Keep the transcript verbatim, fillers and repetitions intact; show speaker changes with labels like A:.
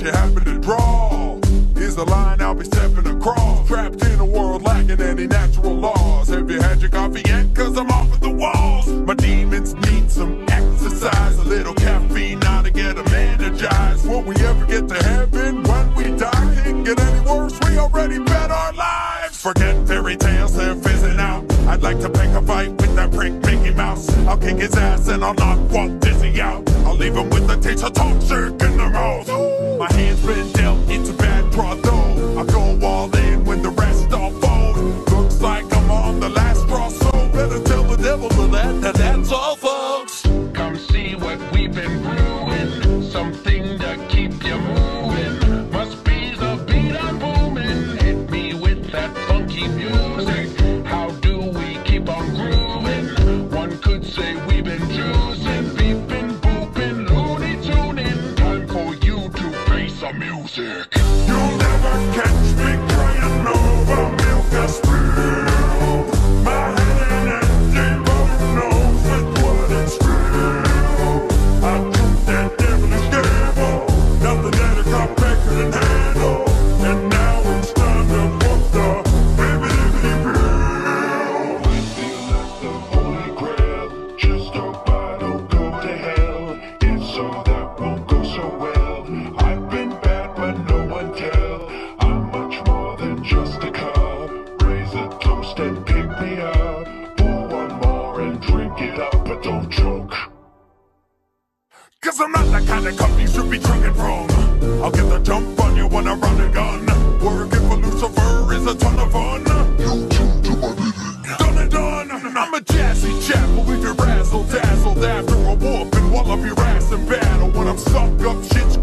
A: you happen to draw. Here's the line I'll be stepping across. Trapped in a world lacking any natural laws. Have you had your coffee yet? Cause I'm off at the walls. My demons need some exercise. A little caffeine now to get them energized. Will we ever get to heaven when we die? Can't get any worse, we already bet our lives. Forget fairy tales, they're fizzing out. I'd like to pick a fight with that prick Mickey Mouse. I'll kick his ass and I'll knock Walt Disney out. I'll leave him with a taste of toxic in their mouth. My hand's been dealt into bad draw though. I go all in when the rest all fold. Looks like I'm on the last straw, so better tell the devil to that, that that's all, folks.
B: Come see what we've been brewing. Something to keep you moving. Must be the beat I'm booming. Hit me with that funky music. How do we keep on grooving? One could say we've been juicing, beeping, booping, loony tuning. Time for you to face some music.
A: You'll never catch me crying over milk or spill. My head ain't empty, but who knows with what it's real. I took that devilish gamble, nothing that a Cuphead couldn't handle. And now it's time to put the bibbidi bill.
B: I feel like the holy grail, just a bottle go to hell. It's so that won't go so well. I've been bad but no one tell. I'm much more than just a cup. Raise a toast and pick me up. Pour one more and drink it up, but don't choke.
A: Cause I'm not the kind of cup you should be drinking from. I'll get the jump on you when I run a gun. Working for Lucifer is a ton of fun. You tune to my bidding. Done and done. I'm a jazzy chap, but we can razzle dazzled after a whoop and wallop your ass in battle. When I'm stuck up shit's